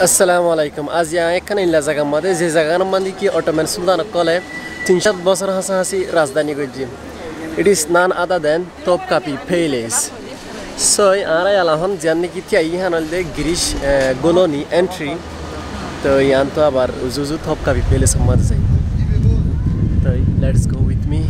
আসসালামু আলাইকুম। আজ এখানে ইল্লা জায়গার মধ্যে যে জায়গার মধ্যে কি অটোমান সুলতান কলে 300 বছর হাসাহাসি রাজধানী করছি। It is none other than Topkapi palace. So আর আলাহন জানি কি তিয়া ইহান হলদে গ্রিস গোলনি এন্ট্রি। তো ইয়ান তো আবার উজুজু তপকাপি প্যালেস মধ্যে যাই। তো লেটস গো উইথ মি।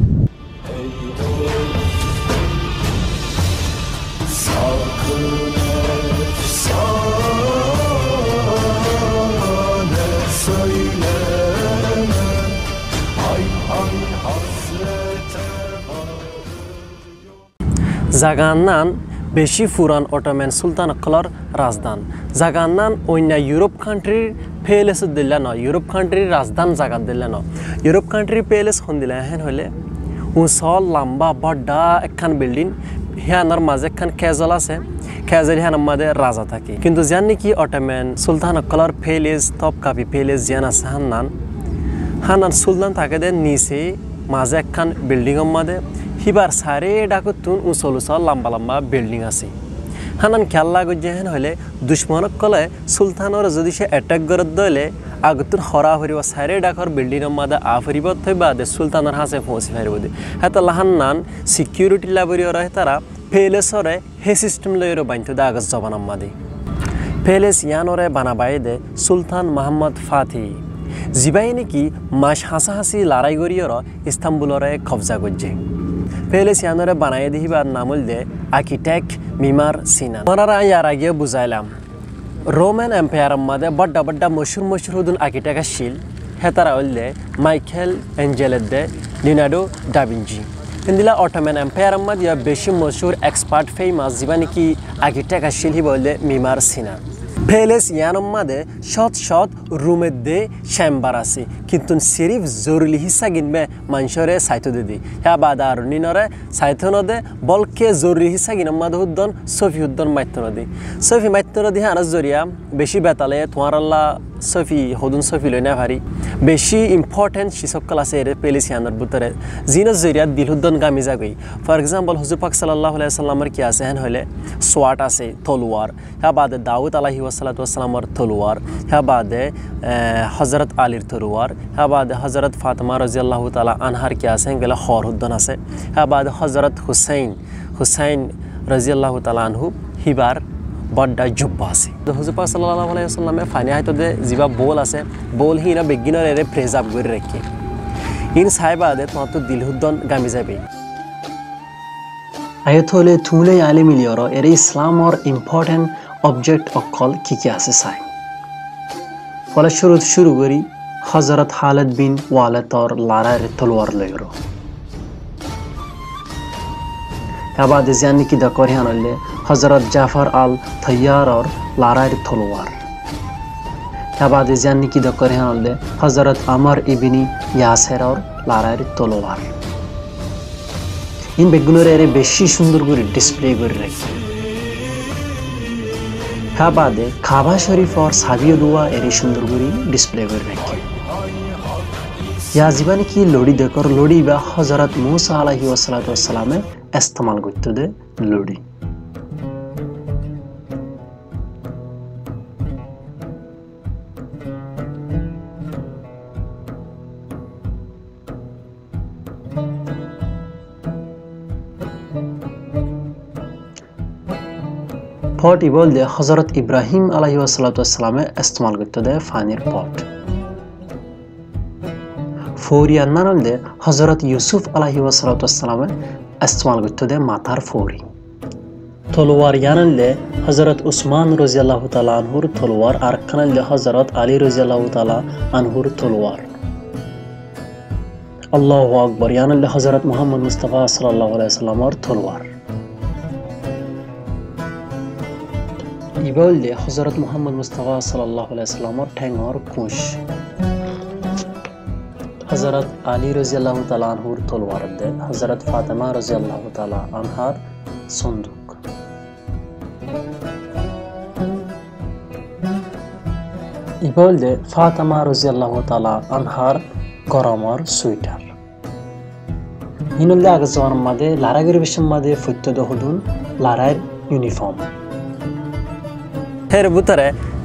জাগার নাম বেশি পুরান অটোমান সুলতান কলর রাজধান। জাগার নাম অন্য ইউরোপ কান্ট্রির প্যালেস দিলে ন, ইউরোপ কান্ট্রির রাজধান জায়গা দিলে ন। ইউরোপ কান্ট্রির প্যালেস হন দিলে হেন হলে উঁচল লম্বা বড়া একখান বিল্ডিং, হিয়ানোর মাঝে একখান ক্যাজল আছে, ক্যাজল হিয়ানোর মাঝে রাজা থাকে। কিন্তু জানি কি অটোমান সুলতান কলর প্যালেস তপকাপি প্যালেস জিয়ান আছে হানান সুলতান থাকে দে নিচে মাঝে একখান বিল্ডিংয়ের মাঝে হিবার সারে ডাকুতুন উঁচল উঁচল লম্বা লম্বা বিল্ডিং আছে। হানান খেয়াল লাগত যে হেন হলে দুশ্মনক কলে সুলতানর যদি সে অ্যাটাক করত দলে আগতুন হরা হরিব সারে ডাকর বিল্ডিংয়ের মাঝে আফরিব থইবা দে সুলতানের হাসে পৌঁছে ফারিব দে। হেতা লাহান্নান সিকিউরিটি লাবরিও রহে তারা প্যালেসরে হে সিস্টেম লইরো বাঞ্চ দে আগজ জবানার মাঝে। প্যালেস ইয়ানরে বানাবাই দে সুলতান মোহাম্মদ ফাতি, জিবাই নাকি মাস হাসাহাসি লড়াই করিয়র ইস্তাম্বুলরে কবজা করছে। প্যালেস ইয়ানরে বানাই দিবার নামল দে আর্কিটেক্ট মিমার সিনান। ওনারা ইয়ার আগে বুঝাইলাম রোমান এম্পায়ারের মধ্যে বড্ডা বড্ডা মশুর হুদুন আর্কিটেক্ট আসছিল। হেতারা হল দে মাইকেল এঞ্জেলের দে লিওনার্দো ডা ভিঞ্চি। ইন্দিলা অটোমান এম্পায়ারের মধ্যে বেশি মশুর এক্সপার্ট ফেমাস জিবা নাকি আর্কিটেক্ট আসছিল হি বললে মিমার সিনান। প্যালেস ইয়ানোর মাঝে শত রুমের দে চেম্বার আছে, কিন্তু সিরিফ জরুরি হিসা কিনবে মানুষরে সাইতো দিদি হ্যাঁ বাদ আর নিনরে সাইতো নদে বলকে জরুরি হিসা কিনার মাঝে হুদ্দন সফি হুদ্দন মাইতো নদী সফি মাইতো নদী হ্যাঁ জরিয়া বেশি বেতালে তোমার আল্লাহ সফি হদুন সফি লই না ভারি বেশি ইম্পর্টেন্ট শিসকল আছে এর প্যালেস ইয়ানোর ভিতরে জিন জরিয়া দিলহুদ্দন গামি যাগই। ফর এক্সাম্পল হুজুর পাক সাল্লাল্লাহু আলাইহি ওয়াসাল্লামের কি আছে হেন হলে সোয়াট আছে তলোয়ার, হ্যাঁ বাদে দাউদ আলাইহি ওয়াসাল্লামের তলোয়ার, হ্যাঁ বাদে হজরত আলীর তলোয়ার, হ্যাঁ বাদে হজরত ফাতেমা রাদিয়াল্লাহু তাআলা আনহার কি আছে গেলে হর হুদ্দন আছে, হ্যাঁ বাদে হজরত হুসাইন রাদিয়াল্লাহু তাআলা আনহু হিবার বড্ডা জুব্বা আছে। তো হুজুর পাক সাল্লাল্লাহু আলাইহি ওয়াসাল্লামে ফানি হাইতো দে জিবা বোল আছে, বোল হিনা বেগিনার এরে প্রেজার্ভ করে রাখে ইন সাহেবাদে তোমার তো দিলহুদ্দন গামি যাবে। আয়ত হলে থুলে আলে মিলিয়র এর ইসলামর ইম্পর্টেন্ট অবজেক্ট অকল কি আছে চাই। ফলে শুরু করি হজরত খালিদ বিন ওয়ালিদর লড়াইয়ের তলোয়ার লইর। আবাদ জানি কি দকর হানলে হজরত জাফর আল তৈয়ারর লড়াইয়ের তলোয়ার। আবাদ জানি কি দকর হানলে হজরত আমর ইবনি ইয়াসেরর লড়াইয়ের তলোয়ার। ইন বেগুনের এর বেশি সুন্দর করে ডিসপ্লে করে রাখি। হ্যাঁ বাদে কাবা শরীফ আর সাবিও দোয়া এর সুন্দর করে ডিসপ্লে করে রাখি। ইয়া জীবনে কি লড়ি দেখর লড়ি বা হজরত মুসা আলাইহি ওয়াসাল্লামে ইস্তেমাল করতে দে লড়ি। পট ইবল দে হজরত ইব্রাহিম আলাইহি ওয়াসাল্লামে ইস্তেমাল করতে দে ফানির পট। ফৌরি আন্নান দে হজরত ইউসুফ আলাইহি ওয়াসাল্লামে ইস্তেমাল করতে দে মাথার ফৌরি। তলোয়ার ইয়ানান দে হজরত উসমান রাদিয়াল্লাহু তাআলা আনহুর তলোয়ার আর খানাল দে হজরত আলী রাদিয়াল্লাহু তাআলা আনহুর তলোয়ার। আল্লাহু আকবার ইয়ানান দে হজরত মুহাম্মদ মুস্তাফা সাল্লাল্লাহু আলাইহি ওয়াসাল্লামের তলোয়ার। ইবল দে হজরত মুহাম্মদ মুস্তাফা সাল্লাল্লাহু আলাইহি ওয়াসাল্লামের ঠ্যাঙর কুশ। হজরত আলী রাদিয়াল্লাহু তাআলা আনহুর তলোয়ার দে হজরত ফাতেমা রাদিয়াল্লাহু তাআলা আনহার সন্দুক। ইবল দে ফাতেমা রাদিয়াল্লাহু তাআলা আনহার গরমর সুইটার। ইনুল্লাহ আগজওয়ার মাদে লারাগির বিশ্বম মাদে ফত্যদ হুদুন লারায়ের ইউনিফর্ম। এর ভিতরে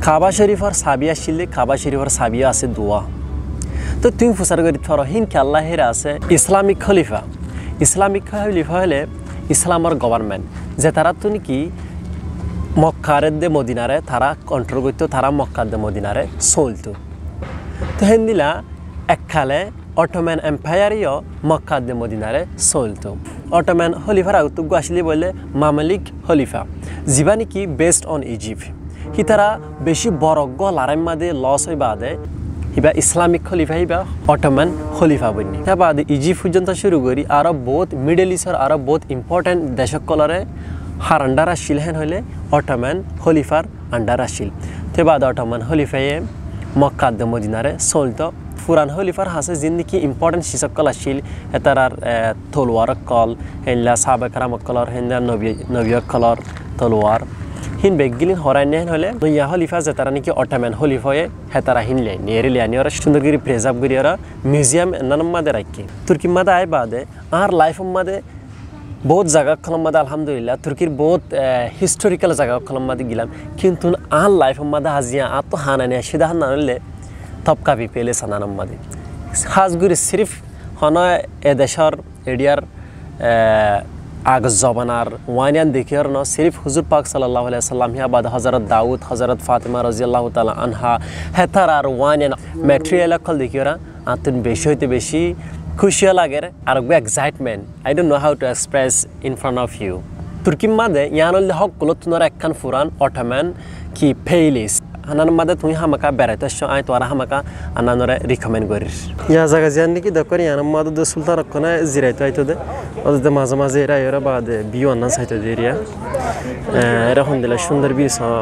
কাবা শরীফর সাবি আসলে কাবা শরীফর সাবি আছে দোয়া তো তুমি ফুসার করি থর হিন কে আল্লাহের আছে ইসলামিক খলিফা হলে ইসলামর গভর্নমেন্ট যে তারা তো নাকি মক্কার দে মদিনারে তারা কন্ট্রোল করতো তারা মক্কার দে মদিনারে চলতো তো হেন দিলা এককালে অটোম্যান এম্পায়ারিও মক্কার দে মদিনারে চলতো অটোম্যান খলিফার আউতুগ্য আসলে বলে মামলিক খলিফা যিবা নাকি বেসড অন ইজিপ্ট হি তারা বেশি বরগ্য লারাইম মাদে লস হইবা দে হিবা ইসলামিক খলিফা হিবা অটোম্যান খলিফা বনি বাদে ইজিপ্ট পর্যন্ত শুরু করি আরও বহুত মিডল ইস্টর আরও বহুত ইম্পর্টেন্ট দেশকলরে হার আন্ডার আসিল হেন হলে অটোম্যান খলিফার আন্ডার আসিল তে বাদে অটোম্যান খলিফায়ে মক্কার দে মদিনারে চলতো ফুরান খলিফার হাসে জিন্দিকি ইম্পর্টেন্ট শিসকল আসিল এতারার তলোয়ার কল হেনলা সাবেকারাম কলর হেনলা নবীয় কলর তলোয়ার হিন বেগিলিন হরাইনে হলে ইয়া খলিফা যে তারা নাকি অটোম্যান খলিফায়ে হেতারা হিনলে নিয়েরিলে আনি ওরা সুন্দর করে প্রেজার্ভ করি ওরা মিউজিয়াম নানাম মাদে রাখি তুর্কি মাদে আয় বাদে আর লাইফ মাদে বহুত জায়গা খলম মাদে আলহামদুলিল্লাহ তুর্কির বহুত হিস্টোরিক্যাল জায়গা খলম মাদে গেলাম কিন্তু আর লাইফ মাদে হাজিয়া আর তো হানানে সিধা হান নানলে তপকাবি পেলে সানানাম মাদে হাজগুড়ি সিরিফ হন এদেশর এডিয়ার আগ জবানার ওয়ানিয়ান দেখিয়ার ন সিরিফ হুজুর পাক সাল্লাল্লাহু আলাইহি সাল্লাম হিয়া বাদ হযরত দাউদ হযরত ফাতিমা রাদিয়াল্লাহু তাআলা আনহা হেতার আর ওয়ানিয়ান ম্যাটেরিয়াল কল দেখিয়ারা আতুন বেশি হইতে বেশি খুশি লাগের আর excitement I don't know how to express in front of you তুর্কি মাদে ইয়ানল হক কুলতুনর একখান ফুরান অটোম্যান কি পেইলিস আনান মাদে তুমি হামাকা বেড়াইতে আই তোরা হামাকা আনানরে রিকমেন্ড করিস ইয়া জায়গা জান নাকি দেখর ইয়ান মাদে দে সুলতান রক্ষনা জিরাইতে আইতো দে ওদে মাঝে মাঝে এরা এরা বাদে বিউ আনান সাইতো দে এরিয়া এরা হন্দিলা সুন্দর বিউ সা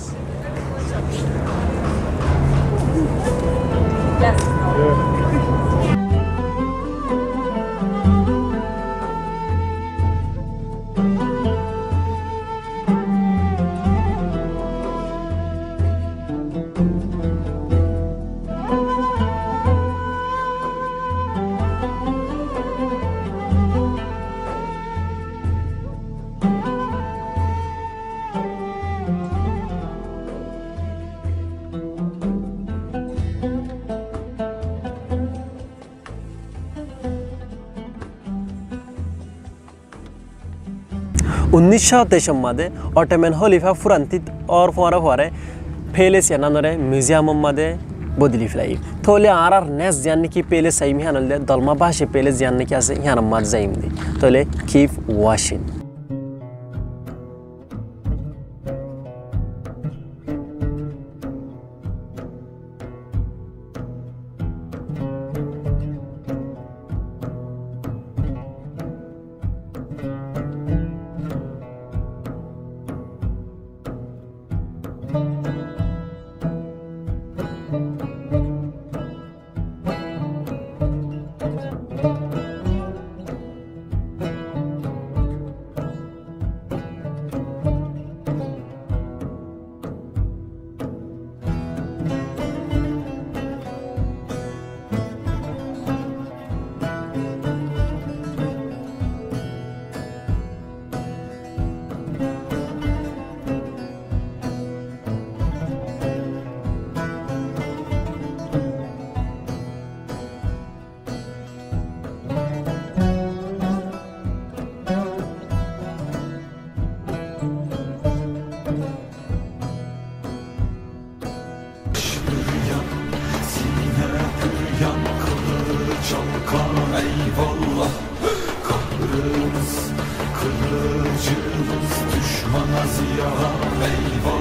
मादे ऑटोमैन खलीफा फुरांतित और फुरे फेलेस यानानरे म्यूजियम मादे बदली फ्लाई तोले आर नेस जानने की पेले सही हानल दलमा भाषे पेले जानने की आसे यहाँ मत जाइम दी तोले कीप वाशिंग Eyvallah kahrımız, kılıcımız düşmana ziyan. Eyvallah.